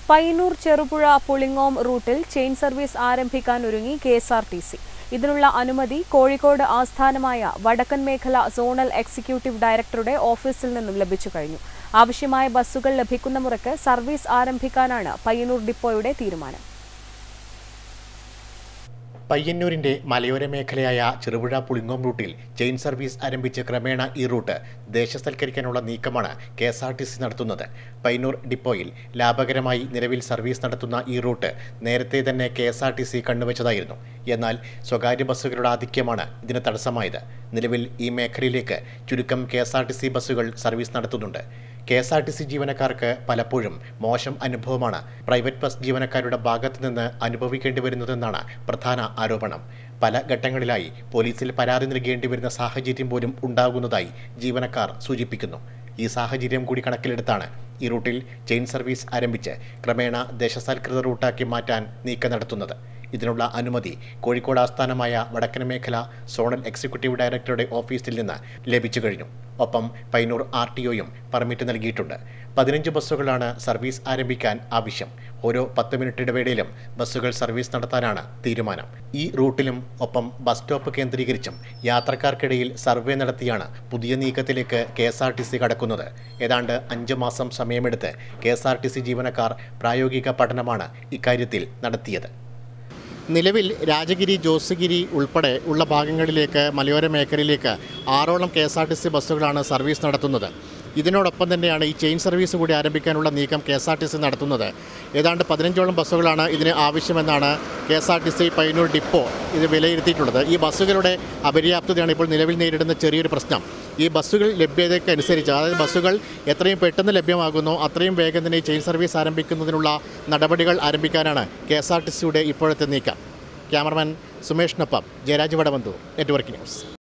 പയ്യന്നൂർ ചെറുപുഴ പുളിങ്ങോം റൂട്ടിൽ chain service ആരംഭിക്കാനൊരുങ്ങി KSRTC. ഇതിനുള്ള അനുമതി കോഴിക്കോട് ആസ്ഥാനമായ വടക്കൻ മേഖല സോണൽ എക്സിക്യൂട്ടീവ് ഡയറക്ടറുടെ ഓഫീസിൽ നിന്നും ലഭിച്ചു കഴിഞ്ഞു. ആവശ്യമായ ബസ്സുകൾ ലഭിക്കുന്ന മുറയ്ക്ക് സർവീസ് ആരംഭിക്കാനാണ് പയ്യന്നൂർ ഡിപ്പോയുടെ തീരുമാനം. പയ്യന്നൂരിന്റെ മലയോര മേഖലയായ ചെറുപുഴ പുളിങ്ങോം റൂട്ടിൽ ചെയിൻ സർവീസ് ആരംഭിച്ച് ക്രമേണ ഈ റൂട്ട് ദേശസൽക്കരിക്കാനുള്ള നീക്കമാണ് KSRTC നടത്തുന്നത്. പയ്യന്നൂർ ഡിപ്പോയിൽ ലാഭകരമായി നിലവിൽ സർവീസ് നടത്തുന്ന ഈ റൂട്ട് നേരത്തെ തന്നെ KSRTC കണ്ണുവച്ചതായിരുന്നു. എന്നാൽ സ്വകാര്യ ബസ്സുകളുടെ ആധിക്യമാണ് ഇതിന് തടസ്സമായത്. നിലവിൽ ഈ മേഖലയിലേക്ക് ചുരുക്കം KSRTC ബസ്സുകൾ സർവീസ് നടത്തുന്നുണ്ട്. KSRTC ജീവനക്കാർക്ക് പലപ്പോഴും മോശം അനുഭവമാണ് പ്രൈവറ്റ് ബസ് ജീവനക്കാരുടെ ഭാഗത്തു നിന്ന് അനുഭവിക്കേണ്ടി വരുന്നതെന്നാണ് പ്രധാന ആരോപണം. പല ഘട്ടങ്ങളിലായി പോലീസിൽ പരാതി നൽകേണ്ടി വരുന്ന സാഹചര്യം പോലും ഉണ്ടാകുന്നതായി ജീവനക്കാർ സൂചിപ്പിക്കുന്നു. ഈ സാഹചര്യം കൂടി കണക്കിലെടുത്താണ് ഈ റൂട്ടിൽ ചെയിൻ സർവീസ് ആരംഭിച്ച് ക്രമേണ ദേശസാൽകൃത റൂട്ടാക്കി മാറ്റാൻ നീക്കം നടത്തുന്നത്. ഇതിനുള്ള അനുമതി കോഴിക്കോട് ആസ്ഥാനമായ വടക്കൻ മേഖല സോണൽ എക്സിക്യൂട്ടീവ് ഡയറക്ടറുടെ ഓഫീസിൽ നിന്ന് ലഭിച്ചു കഴിഞ്ഞു. ഒപ്പം പയ്യന്നൂർ RTOയും പെർമിറ്റ് നൽകിയിട്ടുണ്ട്. 15 ബസ്സുകളാണ് സർവീസ് ആരംഭിക്കാൻ ആവശ്യം. ഓരോ 10 മിനിറ്റ് ഇടവേളയിലും ബസ്സുകൾ സർവീസ് നടത്താനാണ് തീരുമാനം. ഈ റൂട്ടിലും ഒപ്പം ബസ് സ്റ്റോപ്പ് കേന്ദ്രീകരിച്ചും യാത്രക്കാർക്കിടയിൽ സർവേ നടത്തിയാണ് പുതിയ നീക്കത്തിലേക്ക് KSRTC കടക്കുന്നത്. ഏതാണ്ട് 5 മാസം സമയമെടുത്ത് KSRTC ജീവനക്കാർ പ്രായോഗിക പഠനമാണ് ഇക്കാര്യത്തിൽ നടത്തിയത്. നിലവിൽ രാജഗിരി, ജോസ്ഗിരി ഉൾപ്പെടെ ഉള്ള ഭാഗങ്ങളിലേക്ക് മലയോര മേഖലയിലേക്ക് 6ഓളം KSRTC ബസ്സുകളാണ് സർവീസ് നടത്തുന്നത്. ഇതിനോടൊപ്പം തന്നെയാണ് ഈ ചെയിൻ സർവീസ് കൂടി ആരംഭിക്കാനുള്ള നീക്കം KSRTC നടത്തുന്നത്. ഏതാണ്ട് 15ഓളം ബസ്സുകളാണ് ഇതിന് ആവശ്യമെന്നാണ് KSRTC പയ്യന്നൂർ ഡിപ്പോ ഇത് വിലയിരുത്തിയിട്ടുള്ളത്. ഈ ബസ്സുകളുടെ അപര്യാപ്തതയാണ് ഇപ്പോൾ നിലവിൽ നേരിടുന്ന ചെറിയൊരു പ്രശ്നം. ഈ ബസ്സുകൾ ലഭ്യതയ്ക്കനുസരിച്ച്, അതായത് ബസ്സുകൾ എത്രയും പെട്ടെന്ന് ലഭ്യമാകുന്നു അത്രയും വേഗം തന്നെ ചെയിൻ സർവീസ് ആരംഭിക്കുന്നതിനുള്ള നടപടികൾ ആരംഭിക്കാനാണ് KSRTCയുടെ ഇപ്പോഴത്തെ നീക്കം. ക്യാമറമാൻ സുമേഷിനൊപ്പം ജയരാജ് വടവന്തൂർ, നെറ്റ്വർക്ക് ന്യൂസ്.